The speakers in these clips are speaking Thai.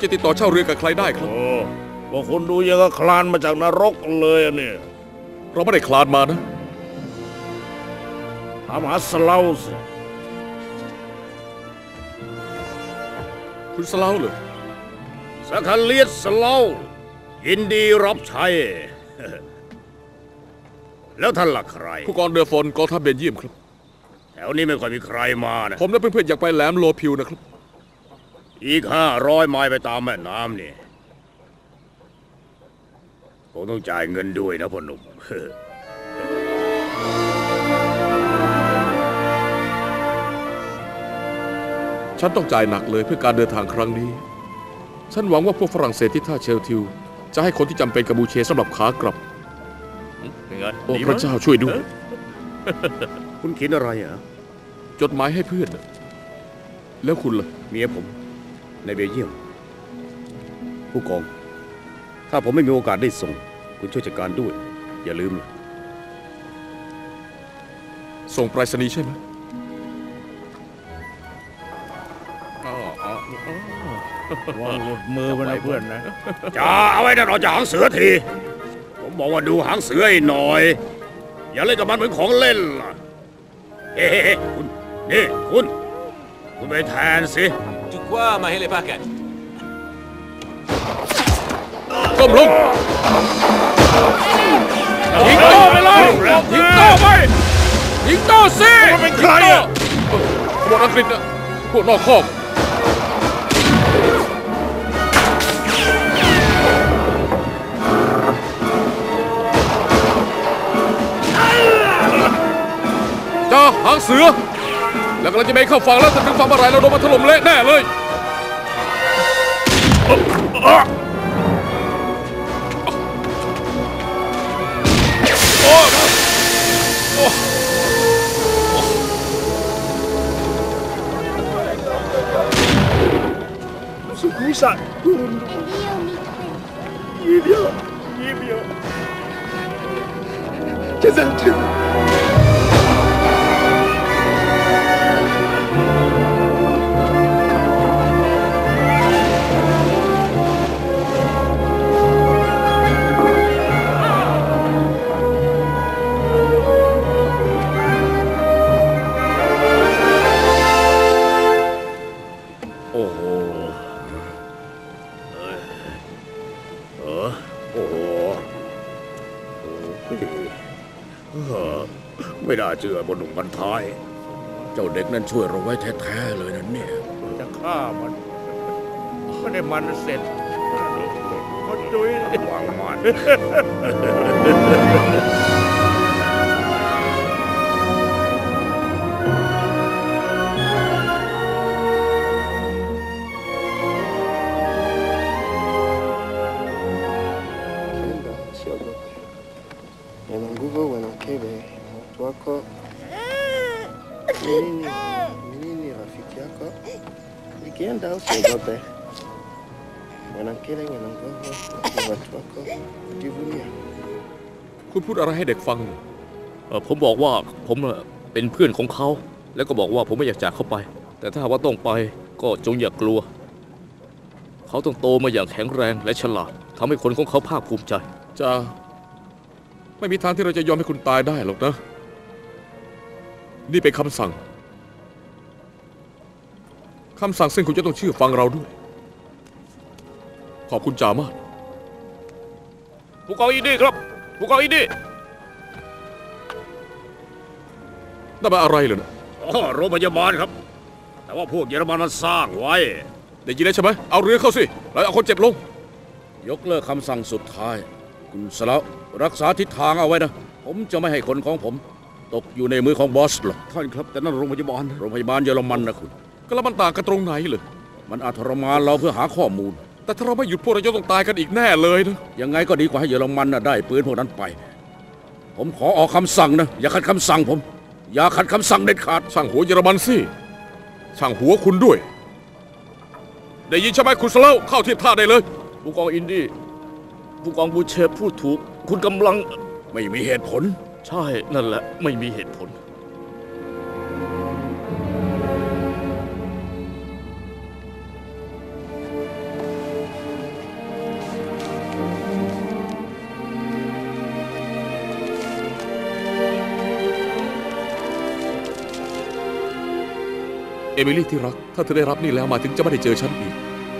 จะติดต่อเช่าเรือกับใครได้ครับว่าคุณดูยังกับคลานมาจากนรกเลยเนี่ยเราไม่ได้คลานมานะถามหาสเลาสิคุณสเลาเลยสักเลียดสเลายินดีรับใช้ แล้วท่านล่ะใครผู้กองเรือฝนกองทัพเบลเยียมครับแถวนี้ไม่ค่อยมีใครมานะผมและเพื่อนๆอยากไปแหลมโลพิวนะครับอีก500 ไมล์ไปตามแม่น้ำนี่ผมต้องจ่ายเงินด้วยนะพ่อหนุ่มฉันต้องจ่ายหนักเลยเพื่อการเดินทางครั้งนี้ฉันหวังว่าพวกฝรั่งเศสที่ท่าเชลทิวจะให้คนที่จำเป็นกับบูเชสำหรับขากลับโอ้พระเจ้าช่วยด้วยคุณเขียนอะไรอ่ะจดหมายให้เพื่อนแล้วคุณล่ะเมียผมในเบลเยียมผู้กองถ้าผมไม่มีโอกาสได้ส่งคุณช่วยจัดการด้วยอย่าลืมส่งไปรษณีย์ใช่ไหมวางหลุดมือไปนะเพื่อนนะจะเอาไว้นะเราจะหางเสือทีผมบอกว่าดูหางเสือให้หน่อยอย่าเล่นกับมันเหมือนของเล่นล่ะเฮ้คุณนี่คุณไปแทนสิ Tu quoi Mahele Packet ก้มลงยิงโต้ไปเลยยิงโต้ไปยิงโต้สิมันเป็นใครอ่ะพวกอังกฤษนะพวกนอกคอกจ้าหางเสือแล้วกำลังจะไม่เข้าฝั่งแล้วแต่ถึงฝั่งเมื่อไรเราโดนมาถล่มเละแน่เลยสุขุมสัตว์คุณยี่เดียวจะสั่งถึงไม่น่าเชื่อบนหนุ่มพันท้ายเจ้าเด็กนั้นช่วยเราไว้แท้ๆเลยนะเนี่ยจะฆ่ามันไม่ได้มันเสร็จมันจุ้ยวางมัน wako nini rafiki yako nikienda usiogope mwanamkele mwanamgogo watu wako kujivunia คุณพูดอะไรให้เด็กฟังผมบอกว่าผมเป็นเพื่อนของเขาแล้วก็บอกว่าผมไม่อยากจากเขาไปแต่ถ้าว่าต้องไปก็จงอย่ากลัวเขาต้องโตมาอย่างแข็งแรงและฉลาดทำให้คนของเขาภาคภูมิใจจ้าไม่มีทางที่เราจะยอมให้คุณตายได้หรอกนะนี่เป็นคำสั่งซึ่งคุณจะต้องเชื่อฟังเราด้วยขอบคุณจ่ามากผู้กองอีนี่ครับผู้กองอีนี่นั่นเป็นอะไรเลยนะโรงพยาบาลครับแต่ว่าพวกเยอรมันมันสร้างไว้ได้ยินแล้วใช่ไหมเอาเรือเข้าสิแล้วเอาคนเจ็บลงยกเลิกคำสั่งสุดท้ายคุณสละรักษาทิศทางเอาไว้นะผมจะไม่ให้คนของผมตกอยู่ในมือของบอสหรอกท่านครับแต่นั่นโรงพยาบาลเยอรมันนะคุณก็แล้วมันต่างกันตรงไหนเลยมันอาจทรมานเราเพื่อหาข้อมูลแต่ถ้าเราไม่หยุดพวกเราจะต้องตายกันอีกแน่เลยนะยังไงก็ดีกว่าให้เยอรมันได้ปืนพวกนั้นไปผมขอออกคำสั่งนะอย่าขัดคำสั่งผมอย่าขัดคำสั่งเด็ดขาดช่างหัวเยอรมันสิช่างหัวคุณด้วยได้ยินใช่ไหมคุณสเลาเข้าเทียบท่าได้เลยผู้กองอินดี้ผู้กองบูเชฟพูดถูกคุณกำลังไม่มีเหตุผลใช่นั่นแหละไม่มีเหตุผลมิลี่ที่รัก ถ้าเธอได้รับนี่แล้วหมายถึงจะไม่ได้เจอฉันอีก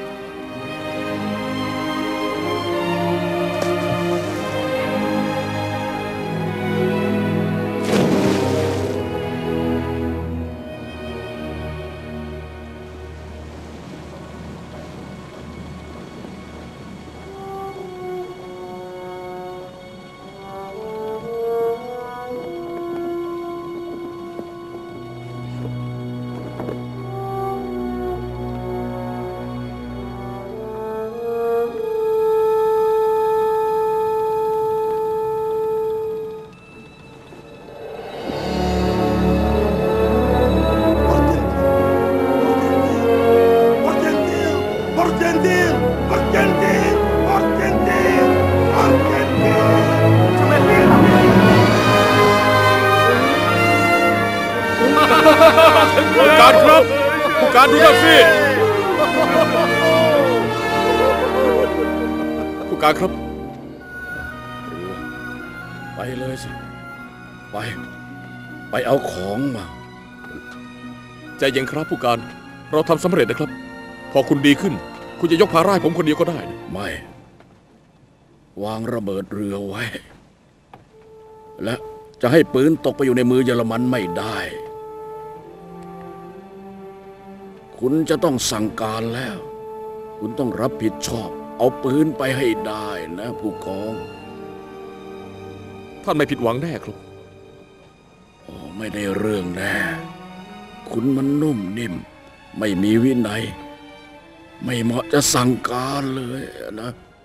ผู้การครับผู้การดูนั่นสิผู้การครับไปเลยสิ ไปเอาของมาใจเย็นครับผู้การเราทำสำเร็จนะครับ พอคุณดีขึ้น คุณจะยกภาระให้ผมคนเดียวก็ได้นะไม่ วางระเบิดเรือไว้ และจะให้ปืนตกไปอยู่ในมือเยอรมันไม่ได้ คุณจะต้องสั่งการแล้ว คุณต้องรับผิดชอบ เอาปืนไปให้ได้นะผู้กองท่านไม่ผิดหวังแน่ครับโอ้ไม่ได้เรื่องแน่ คุณมันนุ่มนิ่ม ไม่มีวินัย ไม่เหมาะจะสั่งการเลยนะ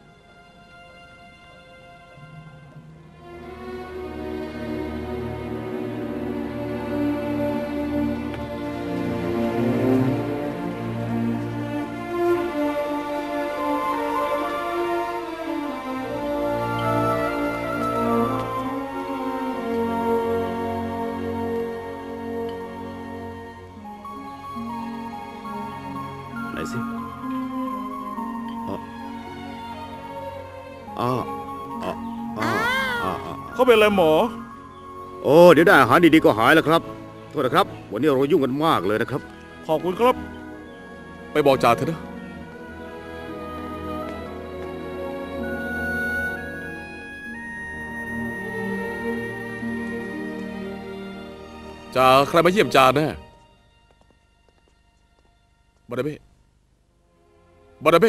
ไหนสิเขาเป็นอะไรหมอโอ้เดี๋ยวได้อาหารดีๆก็หายแล้วครับ โทษนะครับ วันนี้เรายุ่งกันมากเลยนะครับขอบคุณครับไปบอกจ่าเถอะนะจ่าใครมาเยี่ยมจ่าแน่บาดาเบ้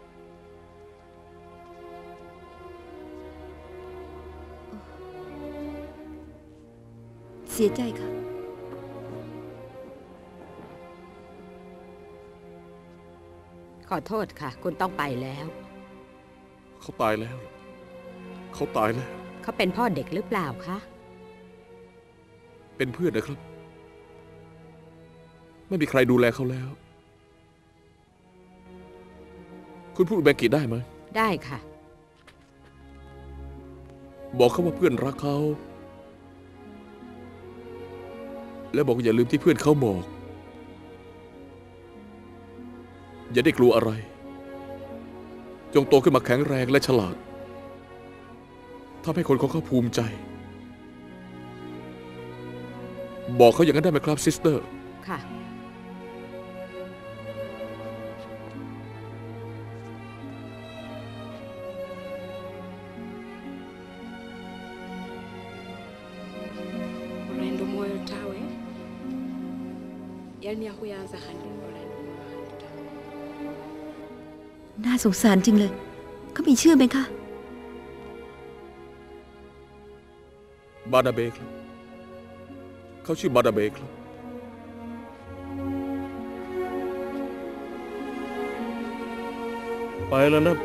เสียใจค่ะขอโทษค่ะ คุณต้องไปแล้วเขาตายแล้ว เขาตายแล้วเขาเป็นพ่อเด็กหรือเปล่าคะเป็นเพื่อนนะครับ ไม่มีใครดูแลเขาแล้ว คุณพูดอุซเบกิได้ไหมได้ค่ะบอกเขาว่าเพื่อนรักเขา และบอกอย่าลืมที่เพื่อนเขาบอก อย่าได้กลัวอะไร จงโตขึ้นมาแข็งแรงและฉลาดทำให้คนของเขาภูมิใจ บอกเขาอย่างนั้นได้ไหมครับซิสเตอร์ค่ะ Orlando moyo tawe yani ya kuyanza handin Orlando moyo handita น่าสงสารจริงเลย เขามีชื่อไหมคะบาดาเบครับ เขาชื่อบาดาเบครับไปแล้วนะ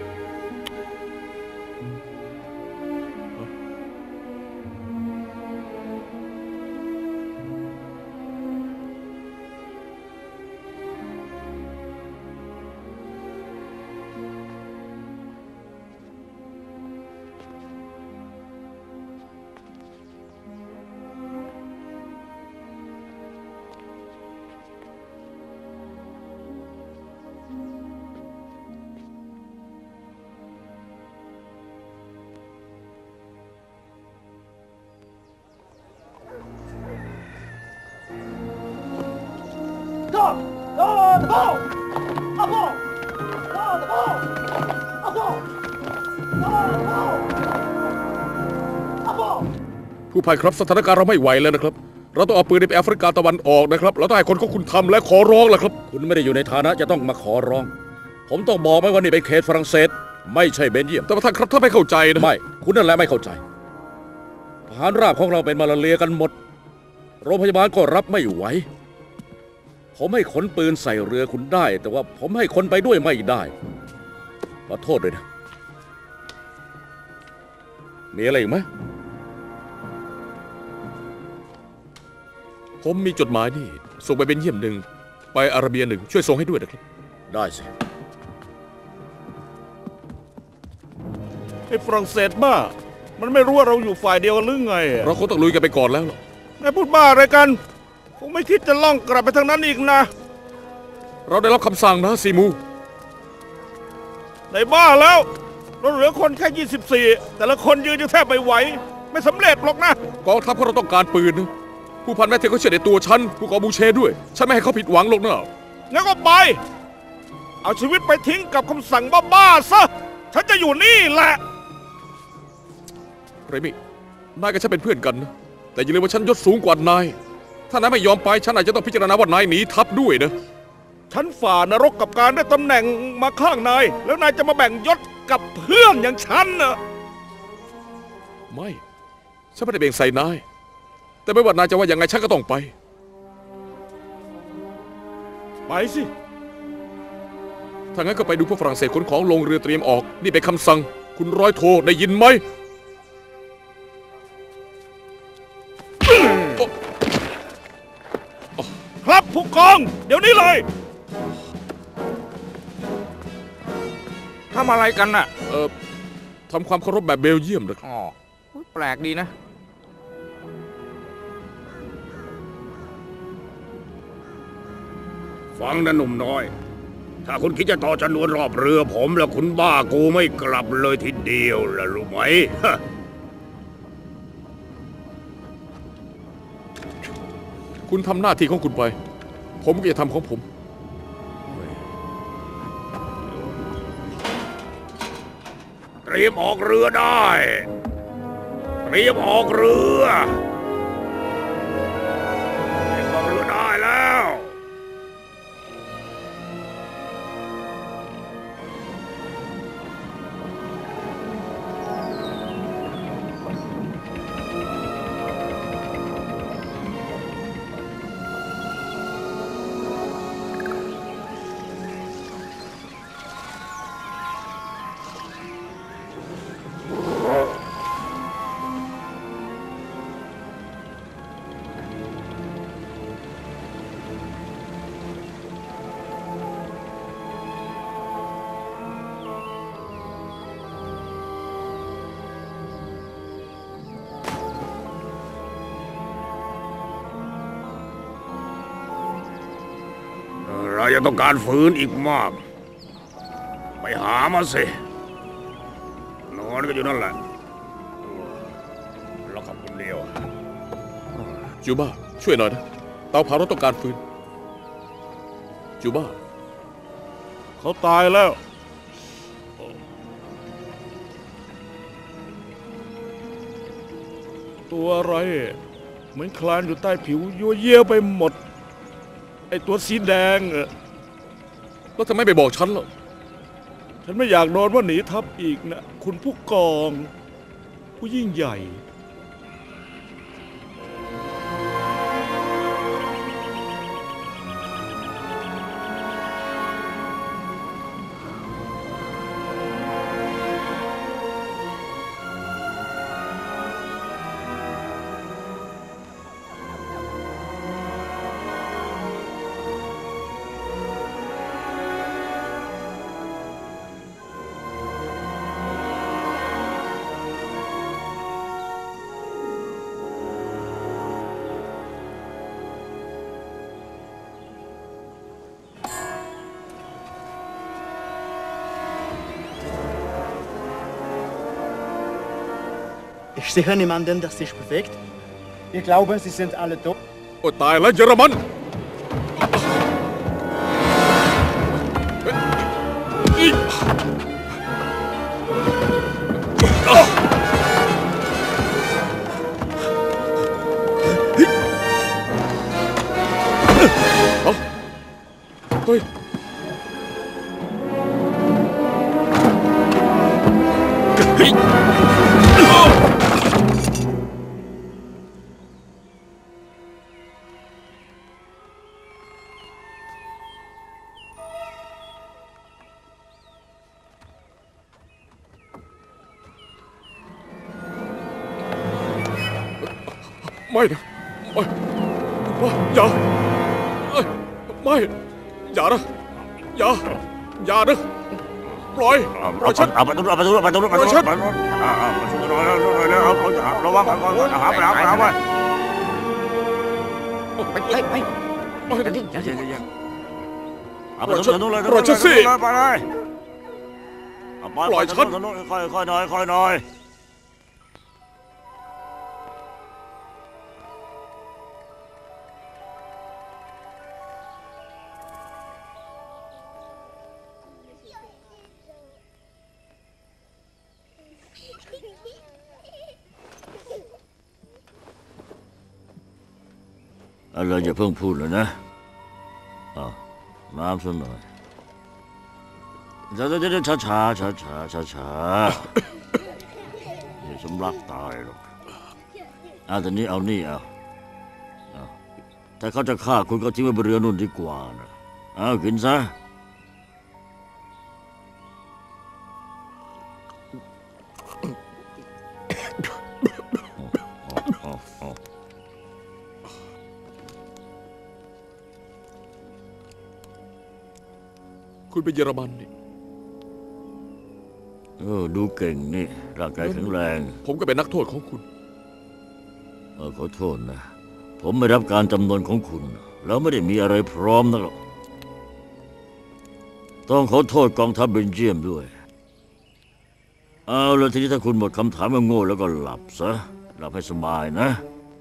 ผู้พันครับสถานการณ์เราไม่ไหวแล้วนะครับเราต้องเอาปืนไปแอฟริกาตะวันออกนะครับเราต้องให้คนของคุณทำและขอร้องแหละครับคุณไม่ได้อยู่ในฐานะจะต้องมาขอร้อง ผมต้องบอกไหมว่านี่เป็นเขตฝรั่งเศสไม่ใช่เบลเยียมแต่ท่านครับถ้าไม่เข้าใจนะไม่คุณนั่นแหละไม่เข้าใจทหารราบของเราเป็นมาลาเรียกันหมดโรงพยาบาลก็รับไม่ไหวผมให้ขนปืนใส่เรือคุณได้แต่ว่าผมให้คนไปด้วยไม่ได้ขอโทษด้วยนะมีอะไรอีกไหมผมมีจดหมายนี่ส่งไปเป็นเยี่ยมหนึ่งไปอาระเบียหนึ่งช่วยส่งให้ด้วยนะครับได้สิไอ้ฝรั่งเศสบ้ามันไม่รู้ว่าเราอยู่ฝ่ายเดียวกันหรือไงเราคงต้องลุยกันไปก่อนแล้วนายพูดบ้าอะไรกันผมไม่คิดจะล่องกลับไปทางนั้นอีกนะเราได้รับคำสั่งนะซีมูไหนบ้าแล้วเราเหลือคนแค่24แต่ละคนยืนอยู่แทบไม่ไหวไม่สำเร็จหรอกนะกองทัพของเราต้องการปืนนะผู้พันแม่เทเขาเชื่อในตัวฉันผู้กองบูเช่ด้วยฉันไม่ให้เขาผิดหวังหรอกนะงั้นก็ไปเอาชีวิตไปทิ้งกับคำสั่งบ้าๆซะฉันจะอยู่นี่แหละเรมินายกับฉันเป็นเพื่อนกันนะแต่อย่าลืมว่าฉันยศสูงกว่านายถ้านายไม่ยอมไปฉันอาจจะต้องพิจารณาว่านายหนีทัพด้วยนะฉันฝ่านรกกับการได้ตำแหน่งมาข้างนายแล้วนายจะมาแบ่งยศกับเพื่อนอย่างฉันนะไม่ฉันไม่ได้เบ่งใส่นายแต่ไม่ว่านายจะว่ายังไงฉันก็ต้องไปสิถ้างั้นก็ไปดูพวกฝรั่งเศสขนของลงเรือเตรียมออกนี่เป็นคำสั่งคุณร้อยโทได้ยินไหมครับผู้กองเดี๋ยวนี้เลยทำอะไรกันน่ะทำความเคารพแบบเบลเยียมนะครับอ๋อแปลกดีนะฟังนะหนุ่มน้อยถ้าคุณคิดจะต่อชนวนรอบเรือผมแล้วคุณบ้ากูไม่กลับเลยทีเดียวล่ะรู้ไหมคุณทำหน้าที่ของคุณไปผมก็จะทำของผมเตรียมออกเรือได้เตรียมออกเรือได้แล้ว เราจะต้องการฟืนอีกมากไปหามาสินอนก็อยู่นั่นแหละเราขับคนเดียวจูบ้าช่วยหน่อยนะเตาเผาเราต้องการฟืนจูบ้าเขาตายแล้วตัวอะไรเหมือนคลานอยู่ใต้ผิวยั่วเยี่ยไปหมดไอ้ตัวสีแดงแล้วทำไมไปบอกฉันล่ะฉันไม่อยากโดนว่าหนีทัพอีกนะคุณผู้กองผู้ยิ่งใหญ่ Ich sehe niemanden, der sich bewegt. Ich glaube, sie sind alle tot. โอ้ตายแล้วเยอรมันไม่นะไม่อย่าไม่อย่านะอย่านะปล่อยฉันเอาประตูระวังหาไปไป เอาไปเลยปล่อยฉันค่อยหน่อยอะไรอย่าเพิ่งพูดเลยนะน้ำสักหน่อยเดี๋ยวช้าอย่าสำลักตายหรอกตอนนี้เอานี่ถ้าเขาจะฆ่าคุณก็ทิ้งไว้บนเรือนู่นดีกว่านะกินซะคุณเป็นเยอรมันนี่ดูเก่งนี่ร่างกายแข็งแรงผมก็เป็นนักโทษของคุณขอโทษนะผมไม่รับการจำนวนของคุณแล้วไม่ได้มีอะไรพร้อมนักหรอกต้องขอโทษกองทัพเบลเยียมด้วยเอาแล้วทีนี้ถ้าคุณหมดคำถามโง่แล้วก็หลับซะหลับให้สบายนะ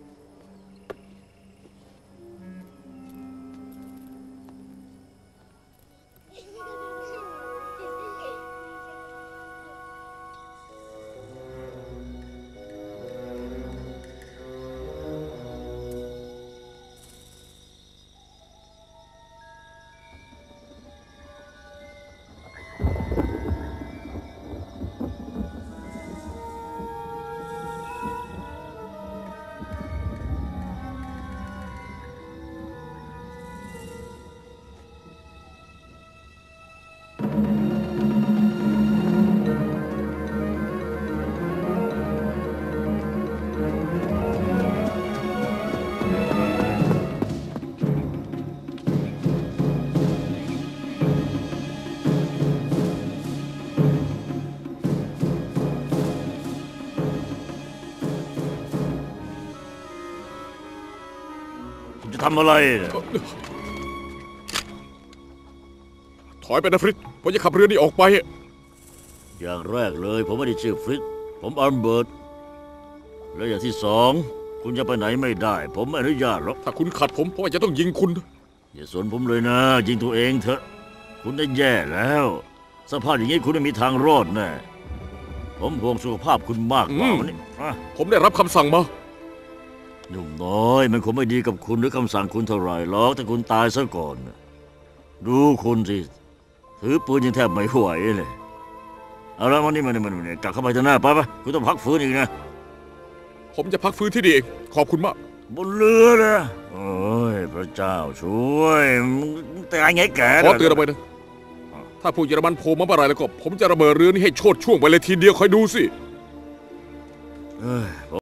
ทำอะไรถอยไปนะฟริตผมจะขับเรือนี้ออกไปอย่างแรกเลยผมไม่ได้ชื่อฟริตผมอัลเบิร์ตและอย่างที่สองคุณจะไปไหนไม่ได้ผมไม่อนุญาตหรอกถ้าคุณขัดผมอาจจะต้องยิงคุณอย่าสนผมเลยนะยิงตัวเองเถอะคุณได้แย่แล้วสภาพอย่างนี้คุณไม่มีทางรอดแน่ผมห่วงสุขภาพคุณมากกว่าวันนี้ผมได้รับคำสั่งมาหนุ่มน้อยมันคงไม่ดีกับคุณหรือคำสั่งคุณเท่าไหร่หรอกแต่คุณตายซะก่อนดูคุณสิถือปืนยังแทบไม่ไหวเลยเอาละมันกลับเข้าไปเถอะนะไปคุณต้องพักฟื้นอีกนะผมจะพักฟื้นที่นี่เองขอบคุณมากบนเรือนะโอ้ยพระเจ้าช่วยแต่ไงแกขอเตือนเอาไว้นะถ้าพวกเยอรมันโผล่มาเมื่อไรแล้วก็ผมจะระเบิดเรือนี้ให้โชดช่วงไปเลยทีเดียวคอยดูสิ